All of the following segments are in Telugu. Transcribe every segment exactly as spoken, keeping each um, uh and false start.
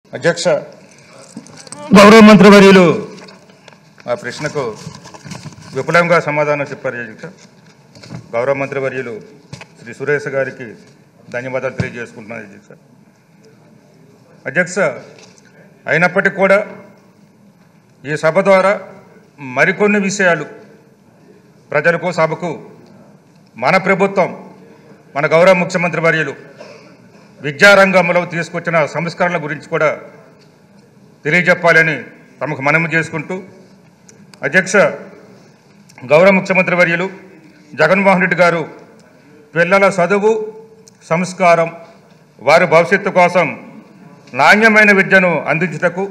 అధ్యక్ష గౌరవ మంత్రివర్యులు ఆ ప్రశ్నకు విపులంగా సమాధానం చెప్పారు. అధ్యక్ష గౌరవ మంత్రివర్యులు శ్రీ సురేష్ గారికి ధన్యవాదాలు తెలియజేసుకుంటున్నాను. అధ్యక్ష అధ్యక్ష అయినప్పటికీ కూడా ఈ సభ ద్వారా మరికొన్ని విషయాలు ప్రజలకు సభకు మన ప్రభుత్వం మన గౌరవ ముఖ్యమంత్రి వర్యులు విద్యారంగంలో తీసుకొచ్చిన సంస్కరణల గురించి కూడా తెలియజెప్పాలని తమకు మనవి చేసుకుంటూ, అధ్యక్ష గౌరవ ముఖ్యమంత్రి వర్యులు జగన్మోహన్ రెడ్డి గారు పిల్లల చదువు సంస్కారం వారి భవిష్యత్తు కోసం నాణ్యమైన విద్యను అందించుటకు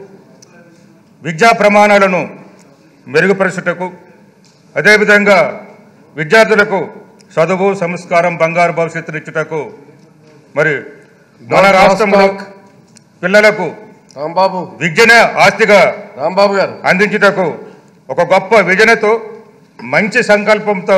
విద్యా ప్రమాణాలను మెరుగుపరచుటకు అదేవిధంగా విద్యార్థులకు చదువు సంస్కారం బంగారు భవిష్యత్తును ఇచ్చుటకు మరి మన రాష్ట్రంలో పిల్లలకు రాంబాబు విద్యనే ఆస్తిగా రాంబాబు గారు అందించుటకు ఒక గొప్ప విజనతో మంచి సంకల్పంతో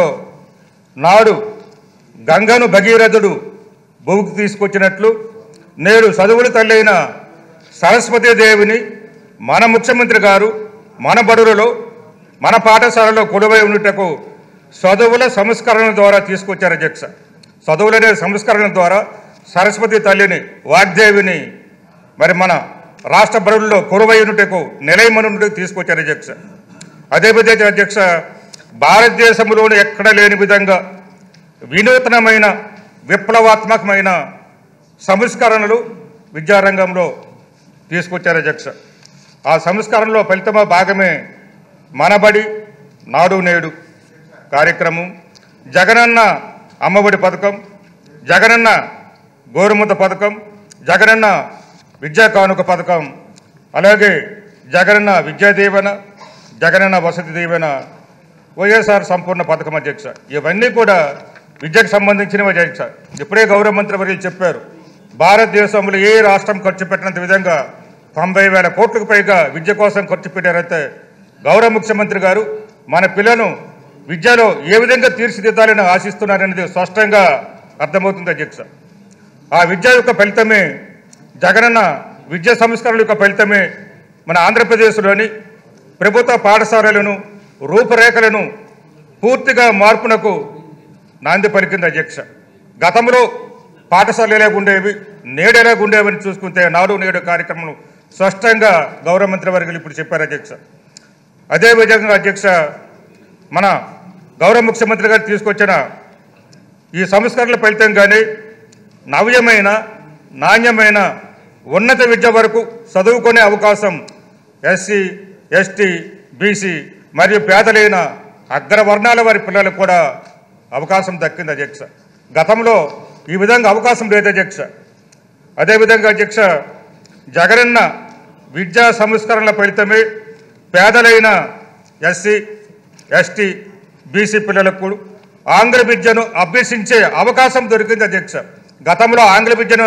నాడు గంగను భగీరథుడు భూమికి తీసుకొచ్చినట్లు నేడు చదువుల తల్లైన సరస్వతీదేవిని మన ముఖ్యమంత్రి గారు మన బడులలో మన పాఠశాలలో కొలువై ఉండుటకు చదువుల సంస్కరణ ద్వారా తీసుకొచ్చారు. అధ్యక్ష చదువులనే సంస్కరణ ద్వారా సరస్వతి తల్లిని వాగ్దేవిని మరి మన రాష్ట్ర బడుల్లో కొలువై ఉండుటకు నిలయమనుటకు తీసుకొచ్చారు. అధ్యక్ష అదేవిధంగా అధ్యక్ష భారతదేశంలోని ఎక్కడ లేని విధంగా వినూత్నమైన విప్లవాత్మకమైన సంస్కరణలు విద్యారంగంలో తీసుకొచ్చారు. అధ్యక్ష ఆ సంస్కరణలో ఫలితమా భాగమే మనబడి నాడు నేడు కార్యక్రమం, జగనన్న అమ్మఒడి పథకం, జగనన్న గోరుముద్ద పథకం, జగనన్న విద్యా కానుక పథకం, అలాగే జగనన్న విద్యా దీవెన, జగనన్న వసతి దీవెన, వైఎస్ఆర్ సంపూర్ణ పథకం. అధ్యక్ష ఇవన్నీ కూడా విద్యకు సంబంధించినవి. అధ్యక్ష ఇప్పుడే గౌరవ మంత్రి వర్యులు చెప్పారు, భారతదేశంలో ఏ రాష్ట్రం ఖర్చు పెట్టినంత విధంగా తొంభై వేల కోట్లకు పైగా విద్య కోసం ఖర్చు పెట్టారైతే గౌరవ ముఖ్యమంత్రి గారు మన పిల్లలను విద్యలో ఏ విధంగా తీర్చిదిద్దాలని ఆశిస్తున్నారనేది స్పష్టంగా అర్థమవుతుంది. అధ్యక్ష ఆ విద్య యొక్క ఫలితమే జగనన్న విద్యా సంస్కరణల యొక్క ఫలితమే మన ఆంధ్రప్రదేశ్లోని ప్రభుత్వ పాఠశాలలను రూపురేఖలను పూర్తిగా మార్పునకు నాంది పలికింది. అధ్యక్ష గతంలో పాఠశాలలు ఎలాగుండేవి నేడు ఎలాగుండేవని చూసుకుంటే నాడు నేడు కార్యక్రమం స్పష్టంగా గౌరవ మంత్రి వర్యులు ఇప్పుడు చెప్పారు. అధ్యక్ష అదేవిధంగా అధ్యక్ష మన గౌరవ ముఖ్యమంత్రి గారు తీసుకొచ్చిన ఈ సంస్కరణల ఫలితంగానే నవ్యమైన నాణ్యమైన ఉన్నత విద్య వరకు చదువుకునే అవకాశం ఎస్సీ ఎస్టీ బీసీ మరియు పేదలైన అగ్రవర్ణాల వారి పిల్లలకు కూడా అవకాశం దక్కింది. అధ్యక్ష గతంలో ఈ విధంగా అవకాశం లేదు. అధ్యక్ష అదేవిధంగా అధ్యక్ష జగనన్న విద్యా సంస్కరణల ఫలితమే పేదలైన ఎస్సీ ఎస్టీ బీసీ పిల్లలకు ఆంగ్ల విద్యను అభ్యసించే అవకాశం దొరికింది. అధ్యక్ష గతంలో ఆంగ్ల విద్యను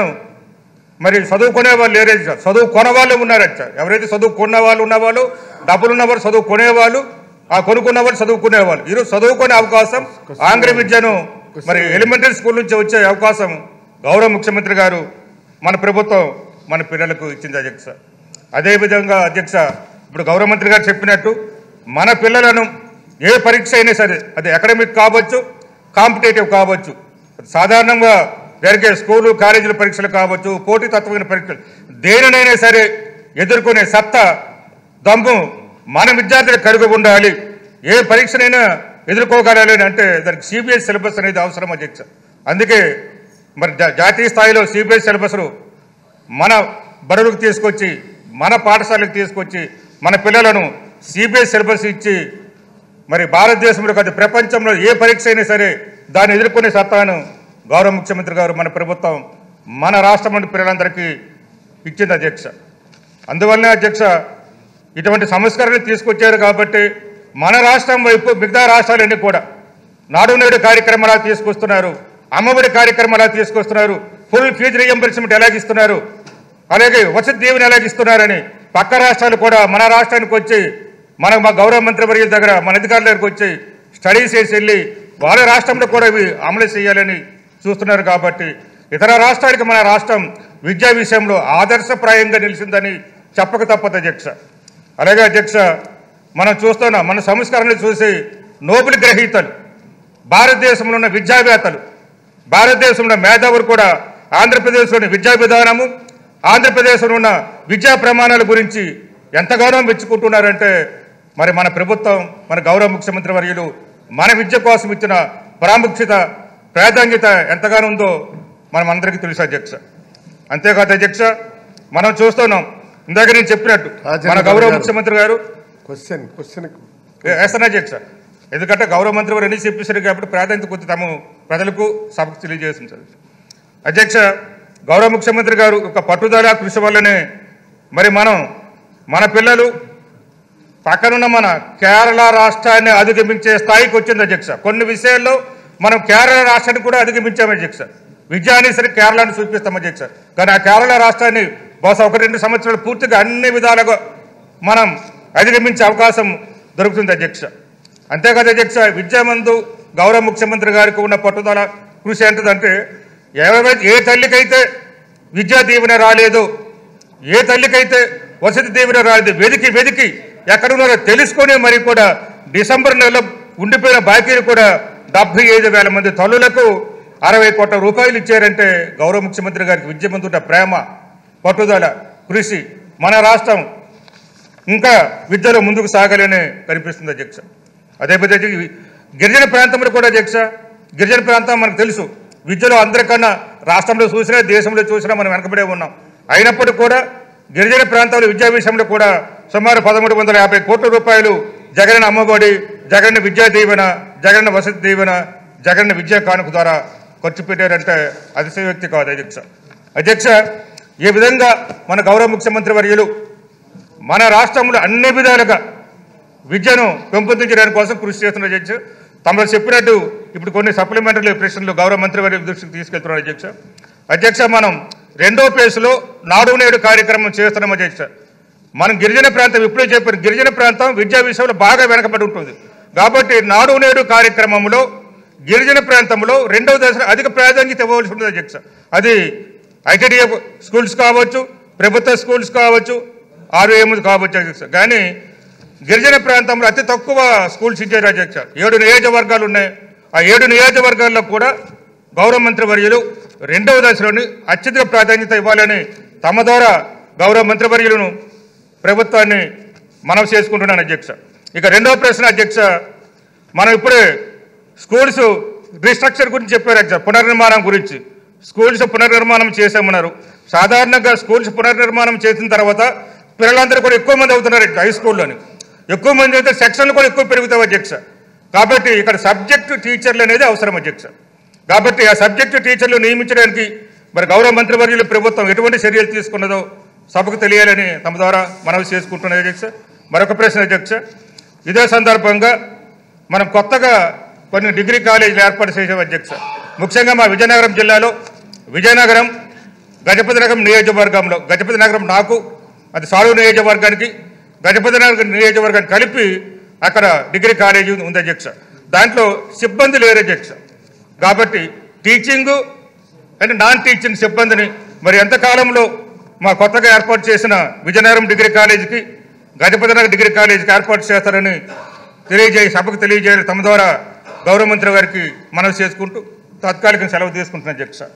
మరి చదువుకునే వాళ్ళు లేరే, చదువు కొనవాళ్ళు ఉన్నారు. అధ్యక్ష ఎవరైతే చదువు కొన్న వాళ్ళు ఉన్నవాళ్ళు డబ్బులు ఉన్నవారు చదువు కొనేవాళ్ళు, ఆ కొనుక్కున్న వాళ్ళు చదువుకునేవాళ్ళు. ఈరోజు చదువుకునే అవకాశం ఆంగ్ల విద్యను మరి ఎలిమెంటరీ స్కూల్ నుంచి వచ్చే అవకాశం గౌరవ ముఖ్యమంత్రి గారు మన ప్రభుత్వం మన పిల్లలకు ఇచ్చింది. అధ్యక్ష అదేవిధంగా అధ్యక్ష ఇప్పుడు గౌరవ మంత్రి గారు చెప్పినట్టు మన పిల్లలను ఏ పరీక్ష అయినా సరే అది అకాడమిక్ కావచ్చు కాంపిటేటివ్ కావచ్చు సాధారణంగా జరిగే స్కూలు కాలేజీల పరీక్షలు కావచ్చు పోటీతత్వమైన పరీక్షలు దేనినైనా సరే ఎదుర్కొనే సత్తా దమ్ము మన విద్యార్థులు కలిగి ఉండాలి. ఏ పరీక్షనైనా ఎదుర్కోగలాలి అంటే దానికి సిబిఎస్ సిలబస్ అనేది అవసరం. అధ్యక్ష అందుకే మరి జాతీయ స్థాయిలో సిబిఎస్ సిలబస్ను మన బడులకు తీసుకొచ్చి మన పాఠశాలకు తీసుకొచ్చి మన పిల్లలను సిబిఎస్ సిలబస్ ఇచ్చి మరి భారతదేశంలో కాదు ప్రపంచంలో ఏ పరీక్ష అయినా సరే దాన్ని ఎదుర్కొనే సత్తాను గౌరవ ముఖ్యమంత్రి గారు మన ప్రభుత్వం మన రాష్ట్రంలోని పిల్లలందరికీ ఇచ్చింది. అధ్యక్ష అందువల్లనే అధ్యక్ష ఇటువంటి సంస్కరణలు తీసుకొచ్చారు కాబట్టి మన రాష్ట్రం వైపు మిగతా రాష్ట్రాలన్నీ కూడా నాడు నేడు కార్యక్రమాలు తీసుకొస్తున్నారు, అమ్మఒడి కార్యక్రమాలు తీసుకొస్తున్నారు, ఫుల్ ఫీజు రీయింబర్స్మెంట్ ఎలాగిస్తున్నారు, అలాగే వసతి దీవెన ఎలాగిస్తున్నారని పక్క రాష్ట్రాలు కూడా మన రాష్ట్రానికి వచ్చి మన మా గౌరవ మంత్రి వర్యుల దగ్గర మన అధికారుల దగ్గరకు వచ్చి స్టడీస్ చేసి వెళ్ళి వాళ్ళ రాష్ట్రంలో కూడా ఇవి అమలు చేయాలని చూస్తున్నారు. కాబట్టి ఇతర రాష్ట్రాలకు మన రాష్ట్రం విద్యా విషయంలో ఆదర్శప్రాయంగా నిలిచిందని చెప్పక తప్పదు అధ్యక్ష. అలాగే అధ్యక్ష, మనం చూస్తున్నాం, మన సంస్కరణలు చూసి నోబెల్ గ్రహీతలు, భారతదేశంలో ఉన్న విద్యావేత్తలు, భారతదేశంలో మేధావులు కూడా ఆంధ్రప్రదేశ్లోని విద్యా విధానము, ఆంధ్రప్రదేశ్లో ఉన్న విద్యా ప్రమాణాల గురించి ఎంతగానో మెచ్చుకుంటున్నారంటే మరి మన ప్రభుత్వం, మన గౌరవ ముఖ్యమంత్రి వర్యులు మన విద్య కోసం ఇచ్చిన ప్రాముఖ్యత, ప్రాధాన్యత ఎంతగానో ఉందో మనం అందరికీ తెలుసు అధ్యక్ష. అంతేకాదు అధ్యక్ష, మనం చూస్తున్నాం, ఇందాక నేను చెప్పినట్టు మన గౌరవ ముఖ్యమంత్రి గారు క్వశ్చన్ క్వశ్చన్ వేస్తాను అధ్యక్ష, ఎందుకంటే గౌరవ మంత్రి గారు అన్ని చెప్పేశారు కాబట్టి ప్రాధాన్యత కొద్ది తమ ప్రజలకు సభకు తెలియజేస్తుంది అధ్యక్ష. గౌరవ ముఖ్యమంత్రి గారు ఒక పట్టుదల కృషి వల్లనే మరి మనం మన పిల్లలు పక్కనున్న మన కేరళ రాష్ట్రాన్ని అధిగమించే స్థాయికి వచ్చింది అధ్యక్ష. కొన్ని విషయాల్లో మనం కేరళ రాష్ట్రాన్ని కూడా అధిగమించాము అధ్యక్ష. విద్యాన్ని సరే కేరళను చూపిస్తాం అధ్యక్ష. కానీ ఆ కేరళ రాష్ట్రాన్ని బహుశా ఒక రెండు సంవత్సరాలు పూర్తిగా అన్ని విధాలుగా మనం అధిగమించే అవకాశం దొరుకుతుంది అధ్యక్ష. అంతేకాదు అధ్యక్ష, విద్యామందు గౌరవ ముఖ్యమంత్రి గారికి ఉన్న పట్టుదల కృషి ఏంటంటే, ఏ తల్లికైతే విద్యా దీవెన రాలేదు, ఏ తల్లికైతే వసతి దీవెన రాలేదు, వెదికి వెదికి ఎక్కడున్నారో తెలుసుకొని మరి కూడా డిసెంబర్ నెలలో ఉండిపోయిన బాకీలు కూడా డెబ్బై ఐదు వేల మంది తల్లులకు అరవై కోట్ల రూపాయలు ఇచ్చారంటే గౌరవ ముఖ్యమంత్రి గారికి విద్య మీద ప్రేమ, పట్టుదల, కృషి మన రాష్ట్రం ఇంకా విద్యలో ముందుకు సాగాలని కనిపిస్తుంది అధ్యక్ష. అదే పద్ధతి గిరిజన ప్రాంతంలో కూడా అధ్యక్ష, గిరిజన ప్రాంతం మనకు తెలుసు, విద్యలో అందరికన్నా రాష్ట్రంలో చూసినా దేశంలో చూసినా మనం వెనకబడే ఉన్నాం. అయినప్పటికీ కూడా గిరిజన ప్రాంతాల విద్యా విషయంలో కూడా సుమారు పదమూడు వందల యాభై కోట్ల రూపాయలు జగనన్న అమ్మఒడి, జగనన్న విద్యా దీవెన, జగనన్న వసతి దీవెన, జగనన్న విద్యా కానుక ద్వారా ఖర్చు పెట్టారంటే అతిశయోక్తి కాదు అధ్యక్ష. అధ్యక్ష, ఈ విధంగా మన గౌరవ ముఖ్యమంత్రి వర్యులు మన రాష్ట్రంలో అన్ని విధాలుగా విద్యను పెంపొందించడానికి కోసం కృషి చేస్తున్న అధ్యక్ష. తమరు చెప్పినట్టు ఇప్పుడు కొన్ని సప్లిమెంటరీ ప్రశ్నలు గౌరవ మంత్రి వర్యుల దృష్టికి తీసుకెళ్తున్నారు అధ్యక్ష. అధ్యక్ష, మనం రెండో ఫేజ్లో నాడు నేడు కార్యక్రమం చేస్తున్నాం అధ్యక్ష. మనం గిరిజన ప్రాంతం ఇప్పుడే చెప్పారు, గిరిజన ప్రాంతం విద్యా విషయంలో బాగా వెనకబడి ఉంటుంది కాబట్టి నాడు నేడు కార్యక్రమంలో గిరిజన ప్రాంతంలో రెండవ దశలో అధిక ప్రాధాన్యత ఇవ్వవలసి ఉంటుంది అధ్యక్ష. అది ఐటీడీఏ స్కూల్స్ కావచ్చు, ప్రభుత్వ స్కూల్స్ కావచ్చు, ఆర్వీఎం కావచ్చు అధ్యక్ష. కానీ గిరిజన ప్రాంతంలో అతి తక్కువ స్కూల్స్ ఇచ్చారు అధ్యక్ష. ఏడు నియోజకవర్గాలు ఉన్నాయి. ఆ ఏడు నియోజకవర్గాల్లో కూడా గౌరవ మంత్రి వర్యులు రెండవ దశలోని అత్యధిక ప్రాధాన్యత ఇవ్వాలని తమ ద్వారా గౌరవ మంత్రి వర్యులను ప్రభుత్వాన్ని మనవి చేసుకుంటున్నాను అధ్యక్ష. ఇక రెండవ ప్రశ్న అధ్యక్ష, మనం ఇప్పుడే స్కూల్స్ రీస్ట్రక్చర్ గురించి చెప్పారు అధ్యక్ష, పునర్నిర్మాణం గురించి. స్కూల్స్ పునర్నిర్మాణం చేసామన్నారు. సాధారణంగా స్కూల్స్ పునర్నిర్మాణం చేసిన తర్వాత పిల్లలందరూ కూడా ఎక్కువ మంది అవుతున్నారు హై స్కూల్లోని. ఎక్కువ మంది అయితే సెక్షన్లు కూడా ఎక్కువ పెరుగుతాయి అధ్యక్ష. కాబట్టి ఇక్కడ సబ్జెక్టు టీచర్లు అనేది అవసరం అధ్యక్ష. కాబట్టి ఆ సబ్జెక్టు టీచర్లు నియమించడానికి మరి గౌరవ మంత్రివర్యులు ప్రభుత్వం ఎటువంటి చర్యలు తీసుకున్నదో సభకు తెలియాలని తమ ద్వారా మనవి చేసుకుంటున్నది అధ్యక్ష. మరొక ప్రశ్న అధ్యక్ష, ఇదే సందర్భంగా మనం కొత్తగా కొన్ని డిగ్రీ కాలేజీలు ఏర్పాటు చేసాం అధ్యక్ష. ముఖ్యంగా మా విజయనగరం జిల్లాలో విజయనగరం గజపతి నగరం నియోజకవర్గంలో, గజపతి నగరం నాకు అది సాడు నియోజకవర్గానికి గజపతి నగరం నియోజకవర్గానికి కలిపి అక్కడ డిగ్రీ కాలేజీ ఉంది అధ్యక్ష. దాంట్లో సిబ్బంది లేరు అధ్యక్ష. కాబట్టి టీచింగు అంటే నాన్ టీచింగ్ సిబ్బందిని మరి ఎంతకాలంలో మా కొత్తగా ఏర్పాటు చేసిన విజయనగరం డిగ్రీ కాలేజీకి, గజపతి నగర్ డిగ్రీ కాలేజీకి ఏర్పాటు చేస్తారని తెలియజేయ సభకు తెలియజేయాలి తమ ద్వారా గౌరవ మంత్రి గారికి మనవి చేసుకుంటూ తాత్కాలిక సెలవు తీసుకుంటున్నాను అధ్యక్ష.